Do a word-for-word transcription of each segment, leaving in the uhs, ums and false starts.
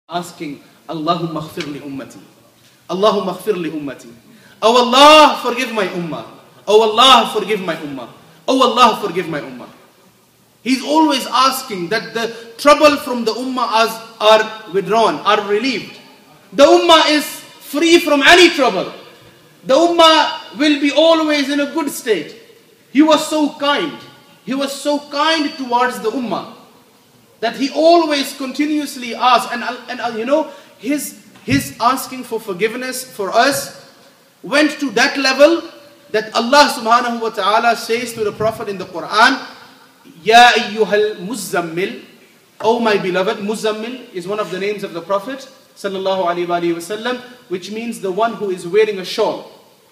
asking, Allahumma khfir li ummati. Allahumma khfir li ummati. Oh Allah, forgive my ummah. Oh Allah, forgive my ummah. Oh Allah, forgive my ummah. He's always asking that the trouble from the ummah are withdrawn, are relieved. The ummah is free from any trouble. The ummah will be always in a good state. He was so kind. He was so kind towards the ummah that he always continuously asked. And, and uh, you know, his, his asking for forgiveness for us went to that level that Allah subhanahu wa ta'ala says to the Prophet in the Quran, Ya ayyuhal muzammil, O my beloved. Muzammil is one of the names of the Prophet sallallahu alaihi wasallam, which means the one who is wearing a shawl.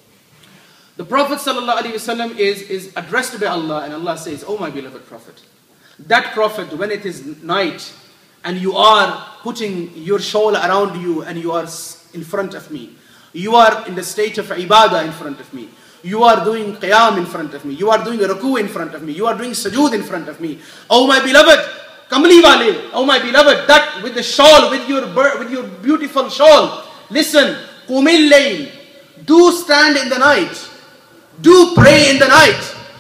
The Prophet sallallahu alaihi wasallam is, is addressed by Allah, and Allah says, O my beloved Prophet. That Prophet, when it is night and you are putting your shawl around you and you are in front of me, you are in the state of ibadah in front of me, you are doing qiyam in front of me, you are doing a ruku in front of me, you are doing sujood in front of me. Oh my beloved, kamli wale, oh my beloved, that with the shawl, with your with your beautiful shawl, listen, qumil layl, do stand in the night, do pray in the night,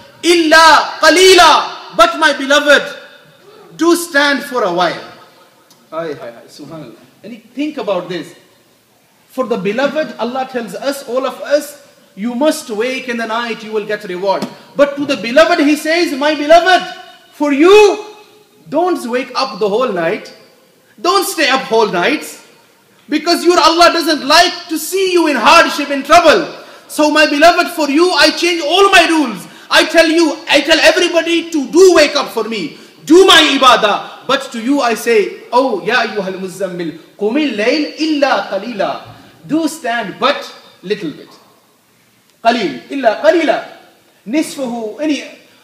illa qalila, but my beloved, do stand for a while. Ay, ay, ay, subhanallah. And think about this. For the beloved, Allah tells us, all of us, you must wake in the night, you will get reward. But to the beloved, He says, my beloved, for you, don't wake up the whole night. Don't stay up whole nights. Because your Allah doesn't like to see you in hardship, in trouble. So my beloved, for you, I change all my rules. I tell you, I tell everybody to do wake up for me. Do my ibadah. But to you I say, oh, ya ayyuhal muzammil, qumil layl illa qalila. Do stand but little bit. Qalil, illa qalila. Nisfuhu, any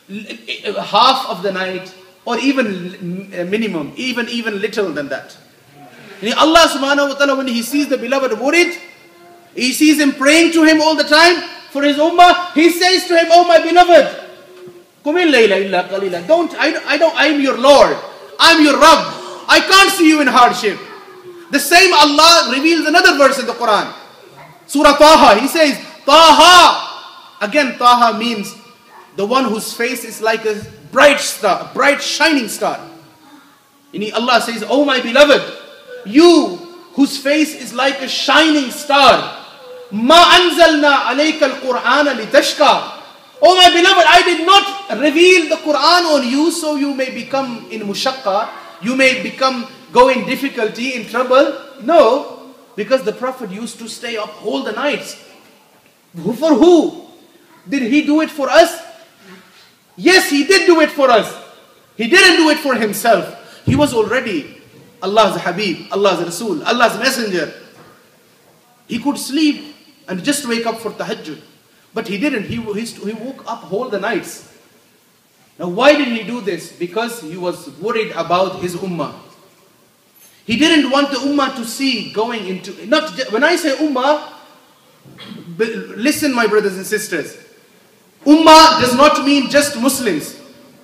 half of the night, or even minimum, even, even little than that. And Allah subhanahu wa ta'ala, when He sees the beloved worried, He sees him praying to Him all the time for his ummah, He says to him, oh my beloved, Qumil layla illa qalila. Don't, I, I don't, I'm your Lord. I'm your Rabb. I can't see you in hardship. The same Allah reveals another verse in the Quran. Surah Taha, He says, Taha. Again, Taha means the one whose face is like a bright star, a bright shining star. And Allah says, oh my beloved, you whose face is like a shining star. Ma anzalna alayka al-Qur'ana litashqa. Oh my beloved, I did not reveal the Quran on you so you may become in mushaqqa, you may become, go in difficulty, in trouble. No, because the Prophet used to stay up all the nights. For who? Did he do it for us? Yes, he did do it for us. He didn't do it for himself. He was already Allah's Habib, Allah's Rasul, Allah's Messenger. He could sleep and just wake up for tahajjud. But he didn't. He, he, he woke up all the nights. Now why did he do this? Because he was worried about his ummah. He didn't want the ummah to see going into, not when I say ummah, listen my brothers and sisters. Ummah does not mean just Muslims.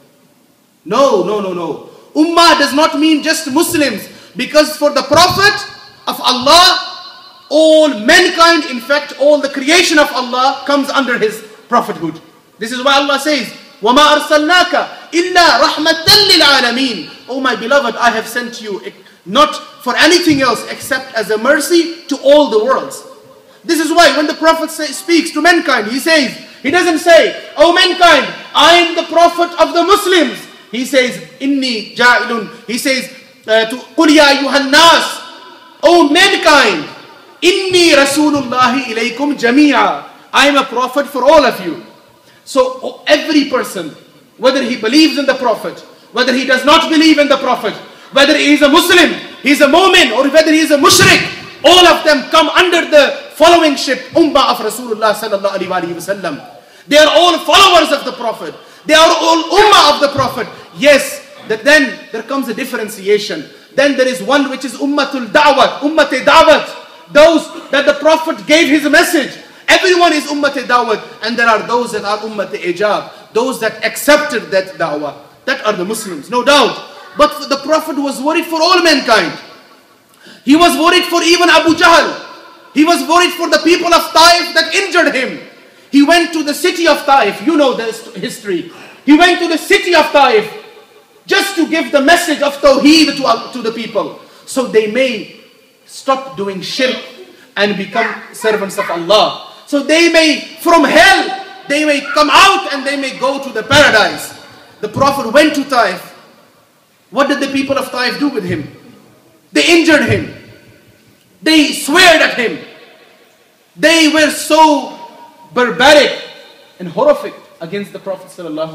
No, no, no, no. Ummah does not mean just Muslims. Because for the Prophet of Allah, all mankind, in fact, all the creation of Allah comes under His prophethood. This is why Allah says, وَمَا أَرْسَلْنَاكَ إِلَّا رَحْمَةً لِلْعَالَمِينَ. Oh my beloved, I have sent you not for anything else except as a mercy to all the worlds. This is why when the Prophet say, speaks to mankind, he says, he doesn't say, oh mankind, I am the Prophet of the Muslims. He says, Inni ja'ilun. He says, to قُلْ يَا أَيُّهَا النَّاسِ. Oh mankind, Inni Rasulullahi ilaykum jami'a. I am a prophet for all of you. So every person, whether he believes in the Prophet, whether he does not believe in the Prophet, whether he is a Muslim, he is a mu'min, or whether he is a mushrik, all of them come under the following ship, ummah of Rasulullah sallallahu alaihi wasallam. They are all followers of the Prophet. They are all ummah of the Prophet. Yes, that then there comes a differentiation. Then there is one which is ummatul da'wat, ummate da'wat. Those that the Prophet gave his message. Everyone is ummate da'wat. And there are those that are ummate ijab. Those that accepted that da'wah. That are the Muslims, no doubt. But the Prophet was worried for all mankind. He was worried for even Abu Jahl. He was worried for the people of Taif that injured him. He went to the city of Taif. You know this history. He went to the city of Taif just to give the message of Tawheed to, to the people, so they may stop doing shirk and become servants of Allah. So they may, from hell, they may come out and they may go to the paradise. The Prophet went to Taif. What did the people of Taif do with him? They injured him. They sweared at him. They were so barbaric and horrific against the Prophet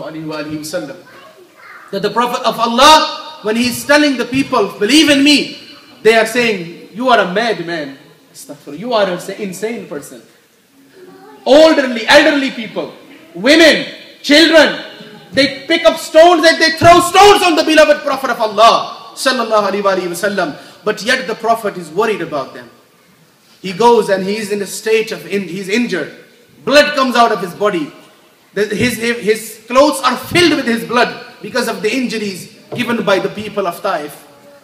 ﷺ that the Prophet of Allah, when he is telling the people, believe in me, they are saying, you are a madman. You are an insane person. Elderly, elderly people, women, children, they pick up stones and they throw stones on the beloved Prophet of Allah sallallahu alaihi wasallam. But yet the Prophet is worried about them. He goes and he is in a state of, in, he's injured. Blood comes out of his body. His, his clothes are filled with his blood because of the injuries given by the people of Taif.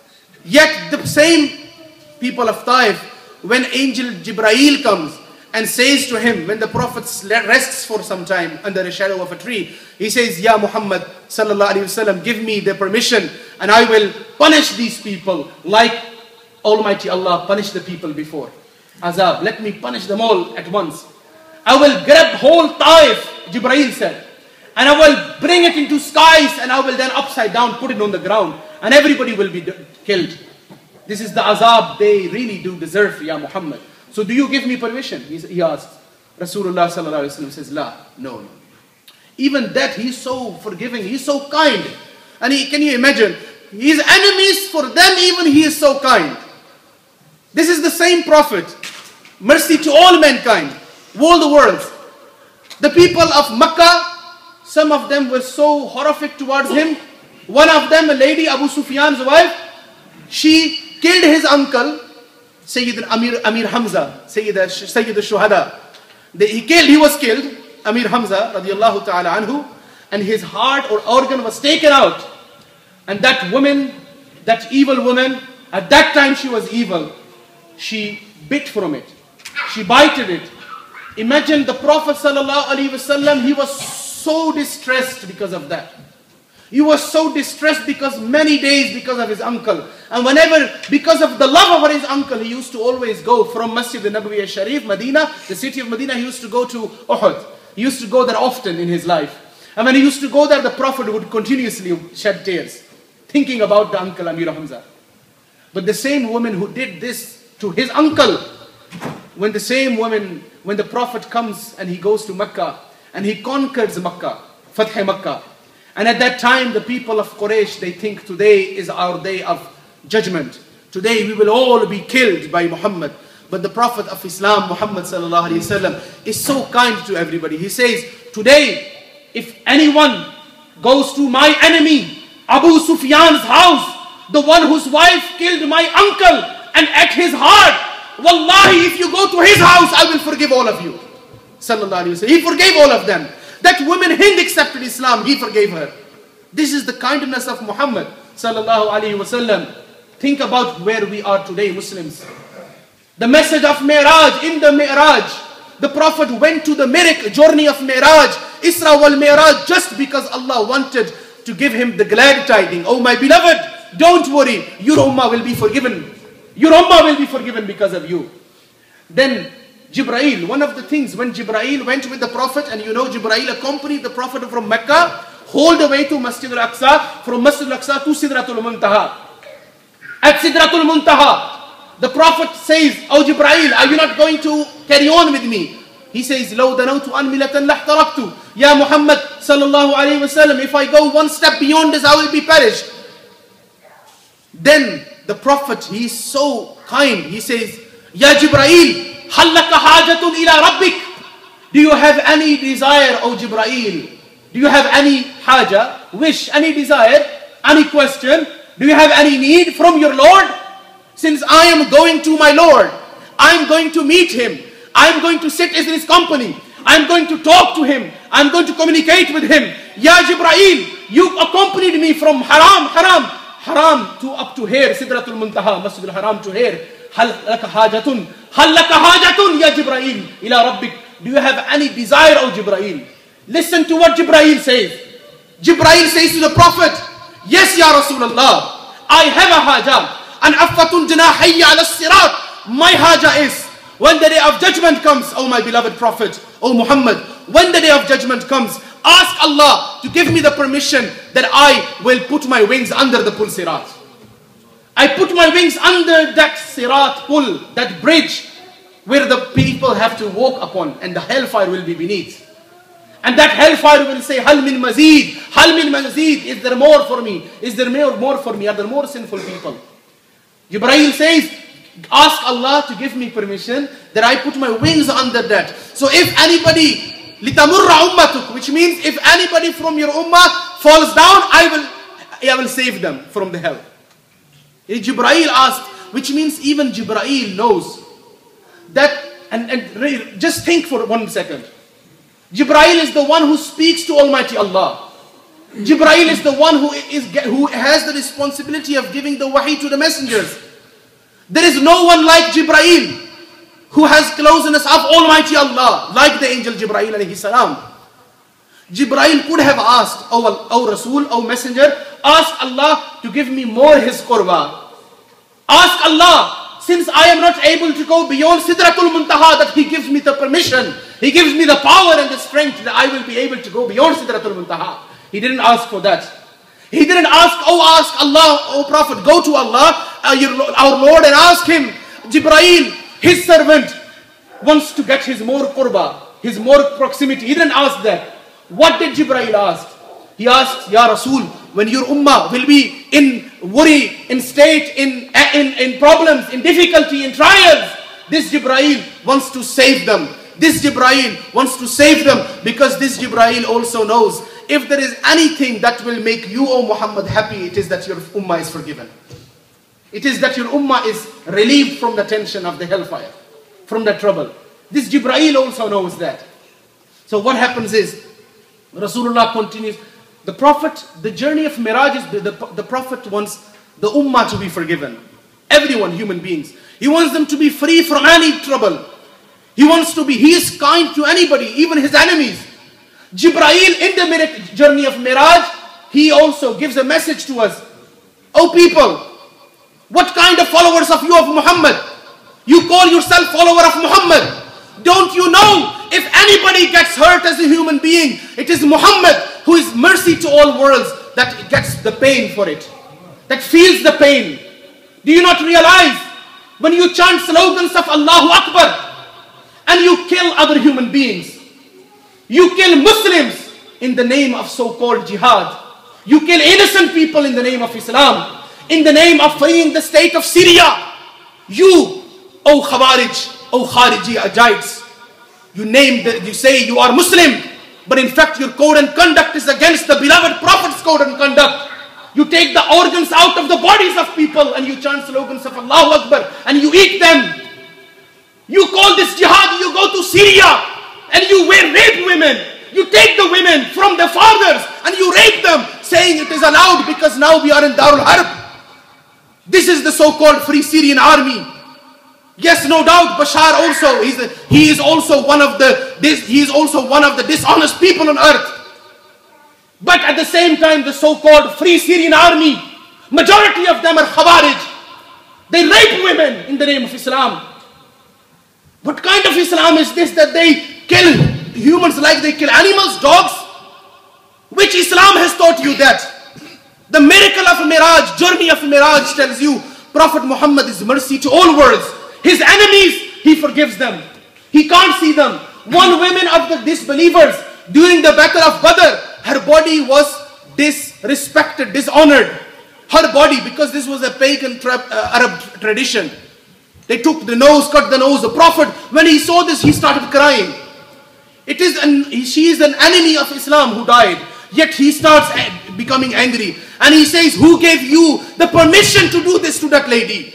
Yet the same people of Taif, when angel Jibraeel comes and says to him, when the Prophet rests for some time under the shadow of a tree, he says, Ya Muhammad sallallahu alaihi wasallam, give me the permission and I will punish these people like Almighty Allah punished the people before. Azab, let me punish them all at once. I will grab whole Taif, Jibraeel said, and I will bring it into skies and I will then upside down put it on the ground and everybody will be killed. This is the azab they really do deserve, Ya Muhammad. So do you give me permission? He, he asked. Rasulullah sallallahu alaihi wasallam says, La, no, no. Even that, he's so forgiving, he's so kind. And he, can you imagine? His enemies, for them even he is so kind. This is the same Prophet. Mercy to all mankind, all the world. The people of Makkah, some of them were so horrific towards him. One of them, a lady, Abu Sufyan's wife, she killed his uncle, Sayyid Amir, Amir Hamza, Sayyid, Sayyid al-Shuhada. He killed, he was killed, Amir Hamza, radiallahu ta'ala anhu, and his heart or organ was taken out. And that woman, that evil woman, at that time she was evil, she bit from it. She bited it. Imagine the Prophet sallallahu alaihi wasallam, he was so distressed because of that. He was so distressed because many days because of his uncle. And whenever, because of the love of his uncle, he used to always go from Masjid al-Nabawi al-Sharif, Medina, the city of Medina, he used to go to Uhud. He used to go there often in his life. And when he used to go there, the Prophet would continuously shed tears, thinking about the uncle Amir Hamza. But the same woman who did this to his uncle, when the same woman, when the Prophet comes and he goes to Mecca, and he conquers Makkah, Fath Makkah. And at that time, the people of Quraysh, they think today is our day of judgment. Today we will all be killed by Muhammad. But the Prophet of Islam, Muhammad sallallahu alaihi wasallam, is so kind to everybody. He says, today, if anyone goes to my enemy, Abu Sufyan's house, the one whose wife killed my uncle, and at his heart, wallahi, if you go to his house, I will forgive all of you. Sallallahu alaihi wasallam. He forgave all of them. That woman Hind accepted Islam, he forgave her. This is the kindness of Muhammad sallallahu alaihi wasallam. Think about where we are today, Muslims. The message of Miraj, in the Miraj, the Prophet went to the miracle journey of Miraj, Isra wal Meraj, just because Allah wanted to give him the glad tidings. Oh my beloved, don't worry, your ummah will be forgiven. Your ummah will be forgiven because of you. Then Jibraeel, one of the things, when Jibraeel went with the Prophet, and you know Jibraeel accompanied the Prophet from Mecca, all the way to Masjid al-Aqsa, from Masjid al-Aqsa to Sidratul Muntaha. At Sidratul Muntaha, the Prophet says, Oh Jibraeel, are you not going to carry on with me? He says, لو دنوت عن ملة لاحترقت. Ya Muhammad sallallahu alayhi wa sallam, if I go one step beyond this, I will be perished. Then the Prophet, he is so kind. He says, Ya Jibraeel, هل لك حاجة إلى ربك? Do you have any desire, O Jibraeel? Do you have any haja, wish, any desire, any question? Do you have any need from your Lord? Since I am going to my Lord, I am going to meet him. I am going to sit in his company. I am going to talk to him. I am going to communicate with him. Ya Jibraeel, you accompanied me from haram, haram, haram to up to here, Sidratul Muntaha, Masjid al-Haram to here. Hal laka hajatun, hal laka hajatun ya Jibreel ila Rabbik. Do you have any desire, O Jibreel? Listen to what Jibreel says. Jibreel says to the Prophet, yes, Ya Rasulullah, I have a haja. And affatun janahayya ala sirat. My haja is, when the day of judgment comes, O my beloved Prophet, O Muhammad, when the day of judgment comes, ask Allah to give me the permission that I will put my wings under the pull sirat. I put my wings under that sirat pull, that bridge where the people have to walk upon, and the hellfire will be beneath. And that hellfire will say, Hal min mazid, Hal min mazid, is there more for me? Is there more, more for me? Are there more sinful people? Jibreel says, ask Allah to give me permission that I put my wings under that. So if anybody, لِتَمُرَّ أُمَّتُكُ, which means if anybody from your ummah falls down, I will, I will save them from the hell. Jibreel asked, which means even Jibreel knows that, and, and just think for one second. Jibreel is the one who speaks to Almighty Allah. Jibreel is the one who, is, who has the responsibility of giving the wahi to the messengers. There is no one like Jibreel who has closeness of Almighty Allah, like the angel Jibreel alayhi salam. Jibreel could have asked, O, o Rasul, O Messenger, ask Allah to give me more His qurba. Ask Allah, since I am not able to go beyond Sidratul Muntaha, that He gives me the permission, He gives me the power and the strength that I will be able to go beyond Sidratul Muntaha. He didn't ask for that. He didn't ask, oh ask Allah, O Prophet, go to Allah, uh, your, our Lord, and ask Him, Jibreel, His servant, wants to get his more qurba, his more proximity. He didn't ask that. What did Jibreel ask? He asked, Ya Rasul, when your ummah will be in worry, in state, in, in, in problems, in difficulty, in trials, this Jibreel wants to save them. This Jibreel wants to save them, because this Jibreel also knows, if there is anything that will make you, O Muhammad, happy, it is that your ummah is forgiven. It is that your ummah is relieved from the tension of the hellfire, from the trouble. This Jibreel also knows that. So what happens is, Rasulullah continues, the Prophet, the journey of Miraj is, the, the, the Prophet wants the ummah to be forgiven. Everyone, human beings. He wants them to be free from any trouble. He wants to be, he is kind to anybody, even his enemies. Jibreel, in the journey of Miraj, he also gives a message to us. Oh people, what kind of followers of you of Muhammad? You call yourself follower of Muhammad. Don't you know, if anybody gets hurt as a human being, it is Muhammad, who is mercy to all worlds, that gets the pain for it, that feels the pain. Do you not realize, when you chant slogans of Allahu Akbar, and you kill other human beings, you kill Muslims in the name of so-called jihad, you kill innocent people in the name of Islam, in the name of freeing the state of Syria, you, O Khawarij, O Kharijites, you name the, you say you are Muslim, but in fact your code and conduct is against the beloved Prophet's code and conduct. You take the organs out of the bodies of people and you chant slogans of Allahu Akbar and you eat them. You call this jihad, you go to Syria and you rape women. You take the women from their fathers and you rape them, saying it is allowed because now we are in Darul Harb. This is the so-called Free Syrian Army. Yes, no doubt, Bashar also, he's a, he is also one of the this, he is also one of the dishonest people on earth. But at the same time, the so-called Free Syrian Army, majority of them are Khawarij. They rape women in the name of Islam. What kind of Islam is this, that they kill humans like they kill animals, dogs? Which Islam has taught you that? The miracle of Miraj, journey of Miraj tells you, Prophet Muhammad is mercy to all worlds. His enemies, he forgives them. He can't see them. One woman of the disbelievers, during the battle of Badr, her body was disrespected, dishonored. Her body, because this was a pagan tra uh, Arab tradition. They took the nose, cut the nose. The Prophet, when he saw this, he started crying. It is an, she is an enemy of Islam who died. Yet he starts becoming angry. And he says, who gave you the permission to do this to that lady?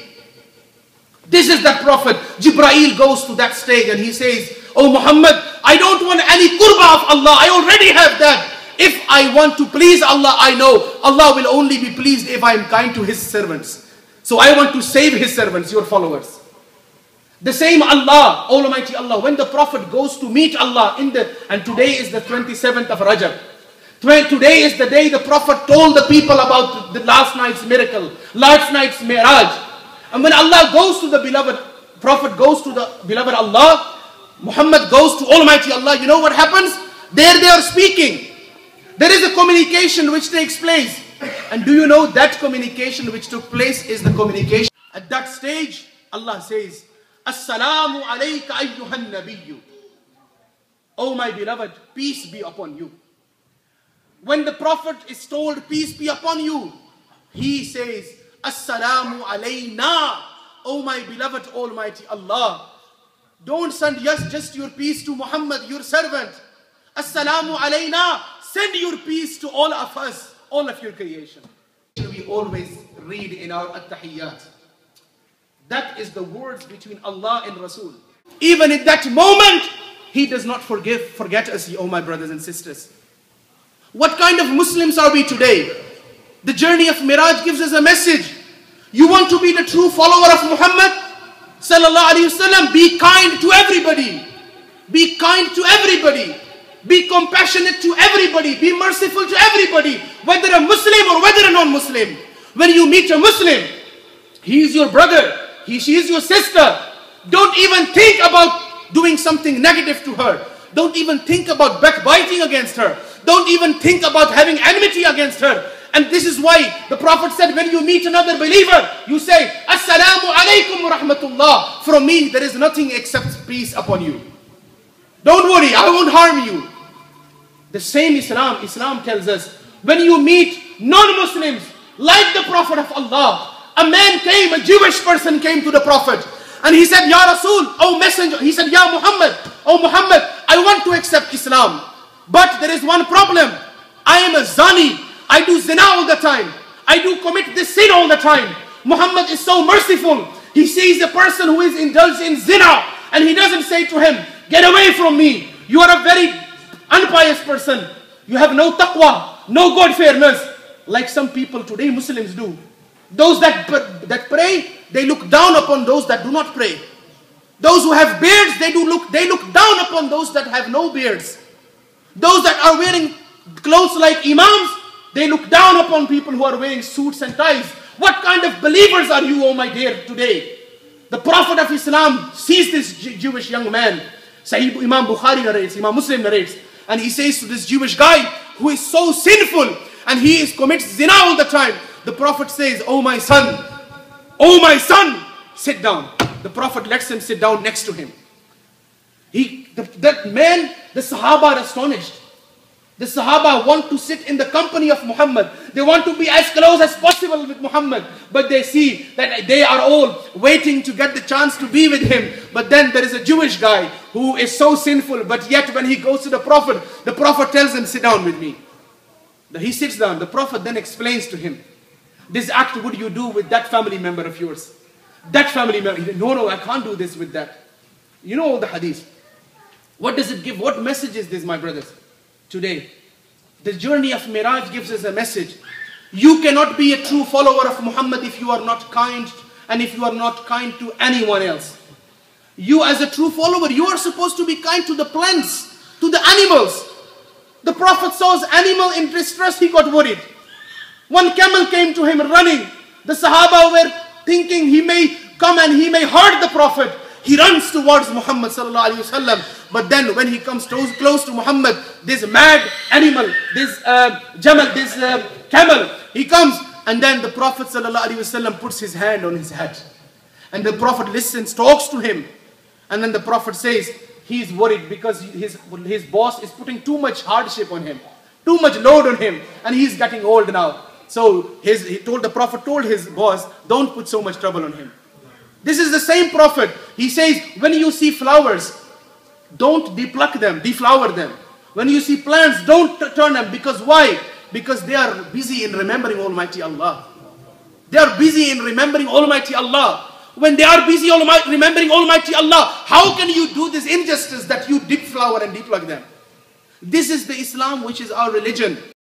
This is that Prophet. Jibreel goes to that stage and he says, oh Muhammad, I don't want any qurba of Allah. I already have that. If I want to please Allah, I know Allah will only be pleased if I am kind to His servants. So I want to save His servants, your followers. The same Allah, Almighty Allah, when the Prophet goes to meet Allah in the, and today is the twenty-seventh of Rajab. Today is the day the Prophet told the people about the last night's miracle, last night's Meraj. And when Allah goes to the beloved, Prophet goes to the beloved Allah, Muhammad goes to Almighty Allah, you know what happens? There they are speaking. There is a communication which takes place. And do you know that communication which took place is the communication? At that stage, Allah says, Assalamu alayka ayyuhan nabiyyu. Oh my beloved, peace be upon you. When the Prophet is told, peace be upon you, he says, Assalamu alayna. Oh my beloved Almighty Allah. Don't send just, just your peace to Muhammad, your servant. Assalamu alayna. Send your peace to all of us, all of your creation. We always read in our at-tahiyyat. That is the words between Allah and Rasul. Even in that moment, He does not forgive, forget us, oh my brothers and sisters. What kind of Muslims are we today? The journey of Miraj gives us a message. You want to be the true follower of Muhammad sallallahu alaihi wasallam? Be kind to everybody. Be kind to everybody. Be compassionate to everybody. Be merciful to everybody. Whether a Muslim or whether a non-Muslim. When you meet a Muslim, he is your brother. He, she is your sister. Don't even think about doing something negative to her. Don't even think about backbiting against her. Don't even think about having enmity against her. And this is why the Prophet said, when you meet another believer, you say, Assalamu alaikum wa rahmatullah. From me, there is nothing except peace upon you. Don't worry, I won't harm you. The same Islam, Islam tells us, when you meet non-Muslims, like the Prophet of Allah, a man came, a Jewish person came to the Prophet, and he said, Ya Rasul, oh Messenger, he said, Ya Muhammad, oh Muhammad, I want to accept Islam, but there is one problem. I am a zani, I do zina all the time, I do commit this sin all the time. Muhammad is so merciful. He sees a person who is indulged in zina, and he doesn't say to him, get away from me, you are a very unpious person, you have no taqwa, no God fearness, like some people today, Muslims do. Those that, that pray, they look down upon those that do not pray. Those who have beards, they do look, they look down upon those that have no beards. Those that are wearing clothes like imams, they look down upon people who are wearing suits and ties. What kind of believers are you, oh my dear, today? The Prophet of Islam sees this Jewish young man. Sahih Imam Bukhari narrates, Imam Muslim narrates, and he says to this Jewish guy who is so sinful and he is commits zina all the time. The Prophet says, oh my son, oh my son, sit down. The Prophet lets him sit down next to him. He, the, that man, the Sahaba are astonished. The Sahaba want to sit in the company of Muhammad. They want to be as close as possible with Muhammad. But they see that they are all waiting to get the chance to be with him. But then there is a Jewish guy who is so sinful. But yet when he goes to the Prophet, the Prophet tells him, sit down with me. He sits down. The Prophet then explains to him, this act would you do with that family member of yours? That family member. No, no, I can't do this with that. You know all the hadith. What does it give? What message is this, my brothers? Today, the journey of Miraj gives us a message. You cannot be a true follower of Muhammad if you are not kind and if you are not kind to anyone else. You as a true follower, you are supposed to be kind to the plants, to the animals. The Prophet saw an animal in distress, he got worried. One camel came to him running. The Sahaba were thinking he may come and he may hurt the Prophet. He runs towards Muhammad sallallahu alaihi wasallam. But then when he comes close, close to Muhammad, this mad animal, this uh, jamal, this uh, camel, he comes and then the Prophet sallallahu alaihi wasallam puts his hand on his head. And the Prophet listens, talks to him. And then the Prophet says, he is worried because his, his boss is putting too much hardship on him. Too much load on him. And he is getting old now. So his, he told, the Prophet told his boss, don't put so much trouble on him. This is the same Prophet. He says, when you see flowers, don't depluck them, deflower them. When you see plants, don't turn them. Because why? Because they are busy in remembering Almighty Allah. They are busy in remembering Almighty Allah. When they are busy remembering Almighty Allah, how can you do this injustice that you deflower and depluck them? This is the Islam which is our religion.